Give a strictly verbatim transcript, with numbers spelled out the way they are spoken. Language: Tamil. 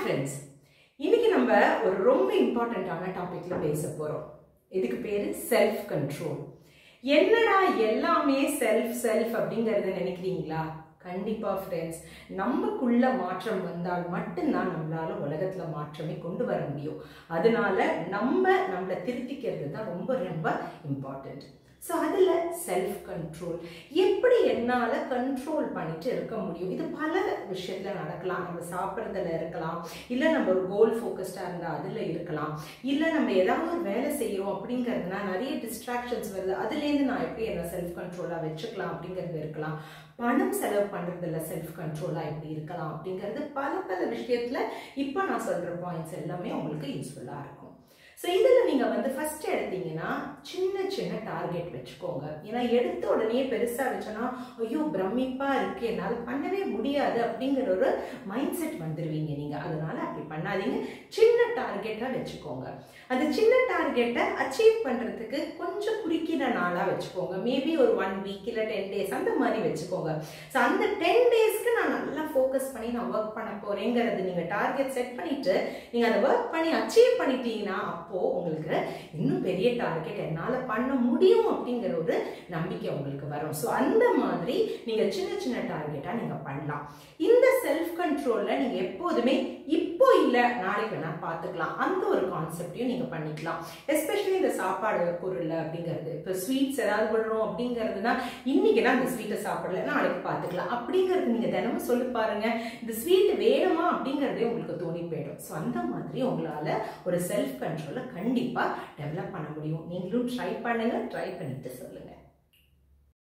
friends, இன்னைக்கு நம்ம ஒரு ரொம்ப இம்பார்ட்டன்ட்டான டாபிக்ல பேச போறோம். இதுக்கு பேரு செல்ஃப் கண்ட்ரோல். என்னடா எல்லாமே செல்ஃப் செல்ஃப் அப்படிங்கறத நினைக்கிறீங்களா? கண்டிப்பா ஃப்ரெண்ட்ஸ், நமக்குள்ள மாற்றம் வந்தால் மட்டும்தான் நம்மளால உலகத்துல மாற்றமே கொண்டு வர முடியும். அதனால நம்ம நம்மளை திருத்திக்கிறது தான் ரொம்ப ரொம்ப இம்பார்ட்டன்ட். ஸோ அதில் செல்ஃப் கண்ட்ரோல் எப்படி என்னால் கண்ட்ரோல் பண்ணிட்டு இருக்க முடியும்? இது பல விஷயத்தில் நடக்கலாம். நம்ம சாப்பிட்றதுல இருக்கலாம், இல்லை நம்ம ஒரு கோல் ஃபோக்கஸ்டாக இருந்தால் அதில் இருக்கலாம், இல்லை நம்ம ஏதாவது ஒரு வேலை செய்கிறோம் அப்படிங்கிறதுனா நிறைய டிஸ்ட்ராக்ஷன்ஸ் வருது, அதுலேருந்து நான் எப்படி என்ன செல்ஃப் கண்ட்ரோலாக வச்சுக்கலாம் அப்படிங்கிறது இருக்கலாம். பணம் செலவு பண்ணுறதுல செல்ஃப் கண்ட்ரோலாக எப்படி இருக்கலாம் அப்படிங்கிறது பல பல விஷயத்தில் இப்போ நான் சொல்கிற பாயிண்ட்ஸ் எல்லாமே உங்களுக்கு யூஸ்ஃபுல்லாக இருக்கும். ஸோ இதில் நீங்கள் வந்து ஃபர்ஸ்ட் எடுத்தீங்கன்னா சின்ன சின்ன டார்கெட் வச்சுக்கோங்க. ஏன்னா எடுத்த உடனே பெருசாக வச்சோன்னா ஐயோ பிரமிப்பாக இருக்கு, என்னால் பண்ணவே முடியாது அப்படிங்கிற ஒரு மைண்ட் செட் வந்துடுவீங்க நீங்கள். அதனால அப்படி பண்ணாதீங்க, சின்ன டார்கெட்டாக வச்சுக்கோங்க. அந்த சின்ன டார்கெட்டை அச்சீவ் பண்ணுறதுக்கு கொஞ்சம் குறுக்கிற நாளாக வச்சுக்கோங்க. மேபி ஒரு ஒன் வீக் இல்லை டென் டேஸ் அந்த மாதிரி வச்சுக்கோங்க. ஸோ அந்த டென் டேஸ்க்கு நான் நல்லா ஃபோக்கஸ் பண்ணி நான் ஒர்க் பண்ண போகிறேங்கிறது நீங்கள் டார்கெட் செட் பண்ணிவிட்டு நீங்கள் அதை ஒர்க் பண்ணி அச்சீவ் பண்ணிட்டீங்கன்னா அப்போ உங்களுக்கு இன்னும் பெரிய டார்கெட் என்னால் பண்ண முடியும் அப்படிங்கிற ஒரு நம்பிக்கை உங்களுக்கு வரும். ஸோ அந்த மாதிரி நீங்க சின்ன சின்ன டார்கெட்டா நீங்க பண்ணலாம். இந்த செல்ஃப் கண்ட்ரோல்ல நீங்க எப்போதுமே இப்போ இல்லை நாளைக்கு வேணா பார்த்துக்கலாம் அந்த ஒரு கான்செப்டையும் நீங்க பண்ணிக்கலாம். எஸ்பெஷலி இந்த சாப்பாடு பொருள் அப்படிங்கிறது, இப்போ ஸ்வீட்ஸ் ஏதாவது பண்ணுறோம் அப்படிங்கிறதுனா இன்னைக்கு நான் இந்த ஸ்வீட்டை சாப்பிடல நாளைக்கு பார்த்துக்கலாம் அப்படிங்கிறது நீங்க தினமும் சொல்லி பாருங்க. இந்த ஸ்வீட் வேணுமா அப்படிங்கிறதே உங்களுக்கு தோணி போயிடும். ஸோ அந்த மாதிரி உங்களால ஒரு செல்ஃப் கண்ட்ரோலை கண்டிப்பா டெவலப் பண்ண முடியும். நீங்களும் ட்ரை பண்ணுங்க, ட்ரை பண்ணிட்டு சொல்லுங்க.